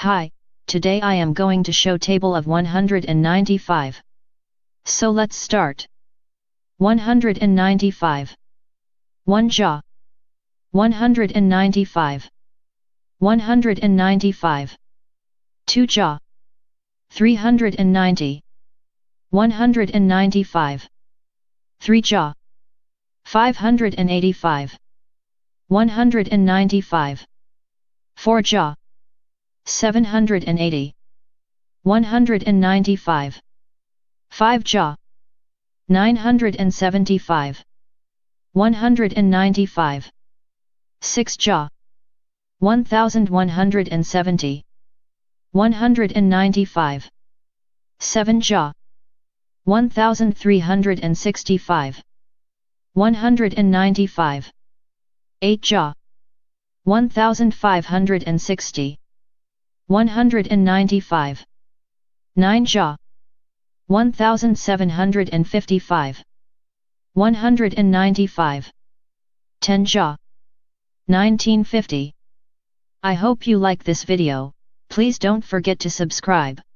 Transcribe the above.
Hi, today I am going to show table of 195. So let's start. 195. 1 jaw. 195. 195. 2 jaw. 390. 195. 3 jaw. 585. 195. 4 jaw. 780. 195. 5 jaw. 975. 195. 6 jaw. 1170. 195. 7 jaw. 1365. 195. 8 jaw. 1560. 195. 9 jaw. 1755. 195. 10 jaw. 1950. I hope you like this video. Please don't forget to subscribe.